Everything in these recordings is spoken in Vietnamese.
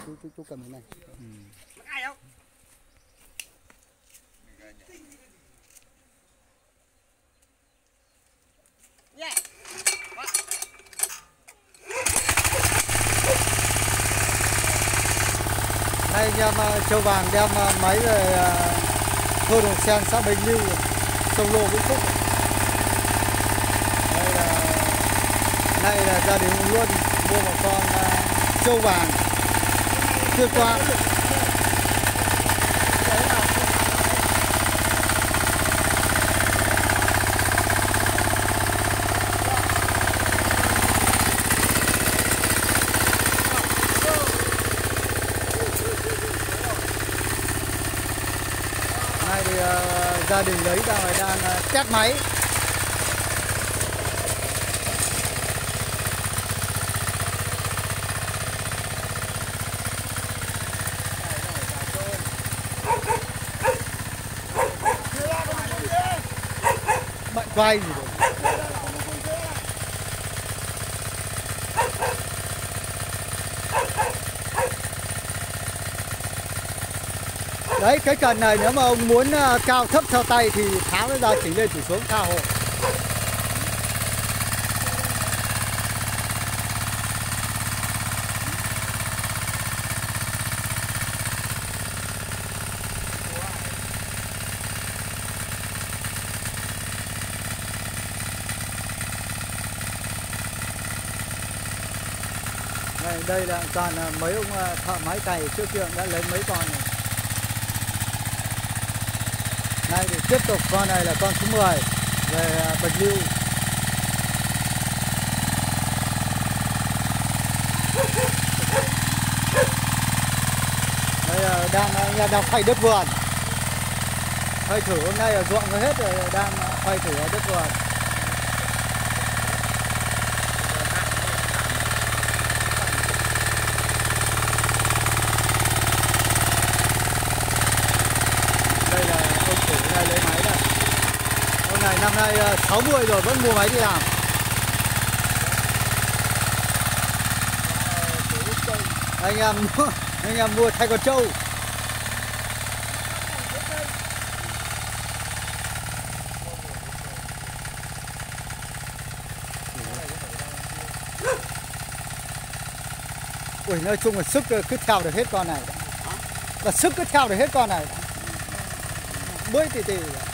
chú cầm cái này. Ai đâu? Yeah. Đây anh em Châu Vàng đem máy về thôn Đồng Sen, xã Bình Lưu, sông Lô, Vĩnh Phúc. Đây là gia đình ông Luân mua một con trâu vàng Tuyên Quang. Nay thì gia đình lấy ra ngoài đang test máy. Bạn quay gì rồi. Đấy, cái cần này nếu mà ông muốn cao thấp theo tay thì tháo nó ra, chỉnh lên chỉnh xuống tha hồ. Đây là toàn mấy ông thợ máy cày trước kia đã lấy mấy con này. Nay thì tiếp tục con này là con số 10 về Bạch Lưu. Đây là đang phay đất vườn. Phay thử hôm nay là ruộng hết rồi, đang phay thử ở đất vườn. Lấy máy đây. Hôm nay năm nay 60 rồi vẫn mua máy đi làm. Anh em mua thay con trâu. Ui, nói chung là sức cứ theo được hết con này. Và sức cứ theo được hết con này. Bơi tì.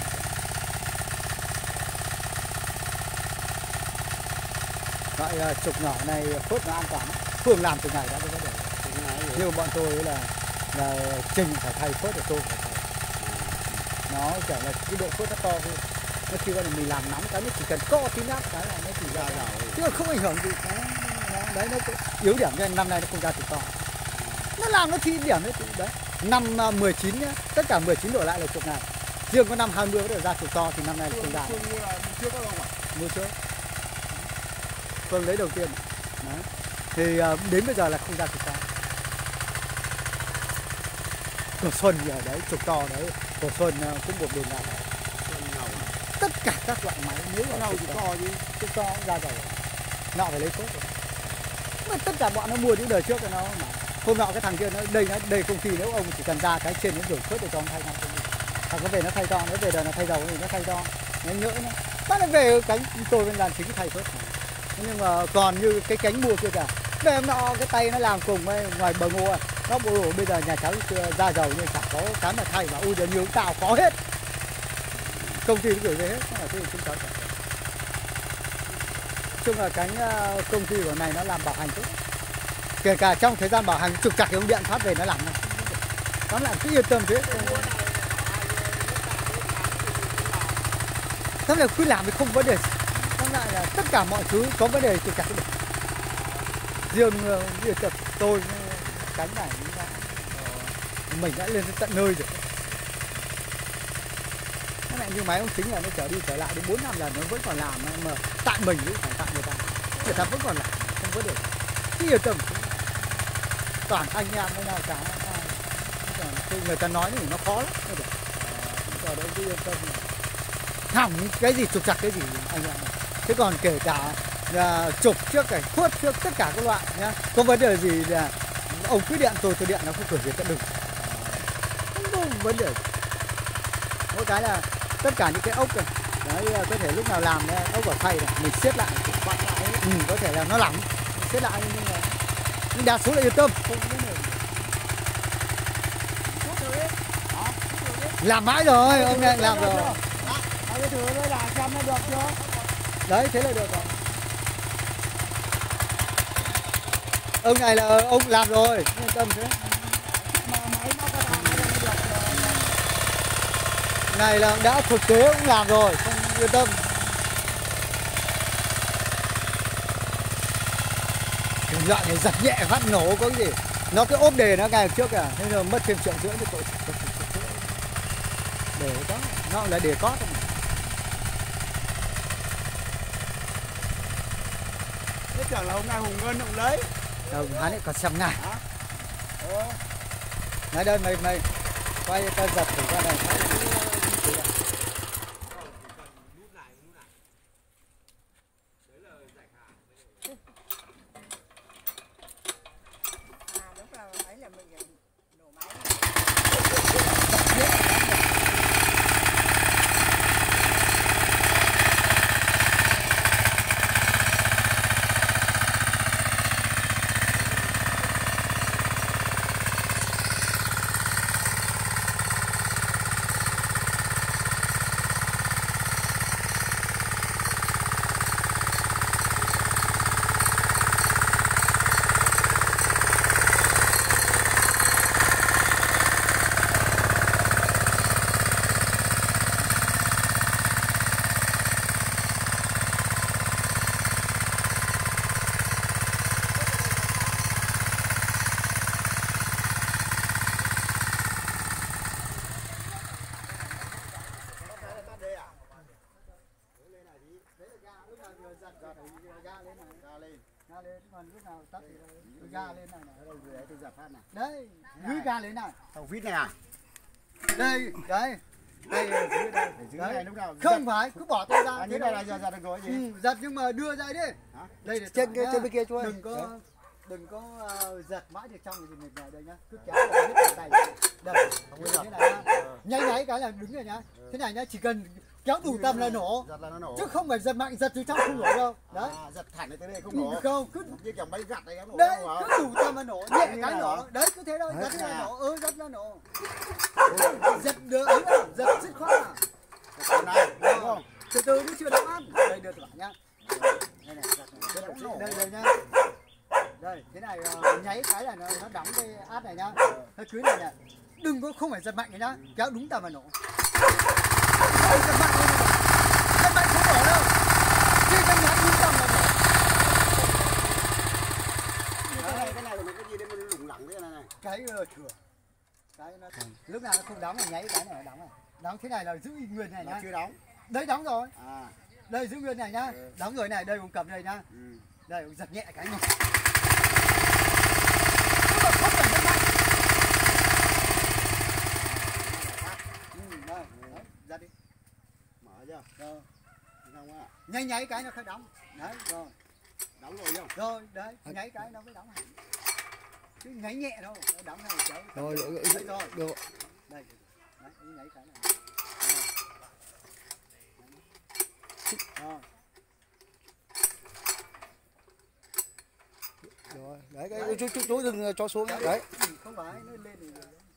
Loại trục nhỏ này phốt nó an toàn. Phương làm từ ngày đã có vấn đề. Nhưng bọn tôi là Trình phải thay phốt để tôi phải thay. Nó kiểu là cái độ phốt nó to hơn. Nó khi là mình làm nóng cái nó chỉ cần co tí nát cái là nó chỉ ra rồi. Chứ không ảnh hưởng gì. Đấy nó yếu điểm cho nên năm nay nó không ra trục to. Nó làm nó thi điểm đấy. Năm 19 nhá, tất cả 19 đổi lại là trục này. Riêng có năm 20 có thể ra trục to thì năm nay là không ra. Mua trước. Phương lấy đầu tiên. Đấy. Thì đến bây giờ là không ra trục to. Cổ Xuân ở đấy, trục to đấy. Cổ Xuân cũng một đường ra đấy. Tất cả các loại máy nếu mà trục to ra rồi. Nọ phải lấy cốt rồi. Mà tất cả bọn nó mua những đời trước rồi nó mà. Hôm nọ cái thằng kia nó đây công ty nếu ông chỉ cần ra cái trên nó rửa khớp để cho ông thay ngay. Thằng nó về nó thay to, nó về đời nó thay dầu thì nó thay to, nó nhỡ nó. Bắt nó về cánh tôi bên làm chính thay khớp. Nhưng mà còn như cái cánh mua kia kìa. Về hôm nọ cái tay nó làm cùng với ngoài bờ ngô. Nó bộ bây giờ nhà cháu ra dầu nhưng chẳng có cái mà thay mà ui giờ nhiều tao có hết. Công ty nó gửi về hết, nó là cái chúng cháu chẳng. Chung là cánh công ty của này nó làm bảo hành tốt. Kể cả trong thời gian bảo hành trục trặc cái ông điện phát về nó làm này. Nó làm cứ yên tâm thế. Tóm lại cứ làm thì không vấn đề. Tóm lại là tất cả mọi thứ có vấn đề trục trặc được. Riêng tôi cánh này mình đã lên tận nơi rồi. Cái này như máy ông chính là nó trở đi trở lại đến 4-5 lần nó vẫn còn làm mà tại mình cũng phải tại người ta vẫn còn làm không có được. Cứ yên tâm. Toàn anh em với nhau cả. Người ta nói thì nó khó lắm. Ở đây cứ yên tâm. Hỏng cái gì trục trặc cái gì anh em. Thế còn kể cả trục trước cái khuất trước tất cả các loại nhá. Có vấn đề gì là Ông cứ điện tôi điện nó không cửa gì cả đừng. Không có vấn đề. Mỗi cái là tất cả những cái ốc này, đấy có thể lúc nào làm đấy, ốc ở khay này mình siết lại, có thể là nó lỏng, siết lại nhưng đa số là yên tâm, không có vấn đề. Làm mãi rồi, ông này làm rồi. Cái thử nó là xem nó được chưa? Đấy, thế là được rồi. Ông này là ông làm rồi, yên tâm thế. Mà máy nó có làm nó được rồi. Này là đã thực tế cũng làm rồi, không yên tâm. Cái loại này giật nhẹ phát nổ có cái gì. Nó cái ốp đề nó ngày trước à, thế rồi mất thêm 1,5 triệu cho tội. Để đó, nó là để có thôi mà. Thế tưởng là hôm nay Hùng Ngân ông lấy. Đâu, hắn lại còn xem này. Nói đây mày quay ta giật thử qua này. Lúc là máy là mình nổ máy. Ga lên, còn lúc nào tắt thì ga lên này này. Đâu rồi tôi giật phát này. Đấy, dưới ga lên này. Thằng vít này à? Đây, đấy. Đây dưới đây. Để dưới này lúc nào? Không phải, cứ bỏ tay ra. Thế này là giật được rồi gì? Giật nhưng mà đưa ra đi. Hả? Đây để trên bên kia chui. Đừng có giật mãi thì trong thì mình vào đây nhá. Cứ kéo hết cả tay. Đây, thế này nhá. Nháy cái là đứng rồi nhá. Thế này nhá, chỉ cần kéo đủ tầm là nổ. Giật là nó nổ. Chứ không phải giật mạnh, giật từ trong không nổ đâu. Đấy. Giật thẳng tới đây không nổ. Không, cứ như kiểu máy gặt này nó nổ. đấy, cứ đủ tầm là nổ, nhẹ cái nổ. Đấy, cứ thế thôi, giật là nổ, giật là nổ. Giật được, giật dứt khoát à. Con này, đúng không? Từ từ mới chưa đóng ăn. Đây được rồi nhá. Đây này, giật này, đây nhá. Đây, thế này nháy cái là nó đóng cái át này nhá. Nó cưới này này. Đừng có không phải giật mạnh nhá, kéo đúng tầm là nổ. Đây, giật mạnh lên này. Giật mạnh không nổ đâu. Khi cái nhát đúng tầm là nổ. Cái này là cái gì đây mà lủng lẳng thế này này. Cái thừa. Cái nó lúc nào nó không đóng là nháy cái này đóng này. Đóng thế này là giữ nguyên này nhá. Chưa đóng. Đấy đóng rồi. À. Đây giữ nguyên này nhá. Đóng rồi này, đây ông cầm đây nhá. Đây ông giật nhẹ cái này. Không phải giật mạnh. Đây, giật đi. Mở chưa? Rồi. Không ạ. Nháy cái nó phải đóng. Đấy rồi. Đóng rồi không? Rồi, đấy, nháy cái nó mới đóng hẳn. Chứ nháy nhẹ đâu, nó đóng này cháu. Rồi, đấy rồi. được. Đây. Đấy, nháy cái này. Rồi. Rồi, đấy cái chú đừng cho xuống đấy. Không phải nó lên thì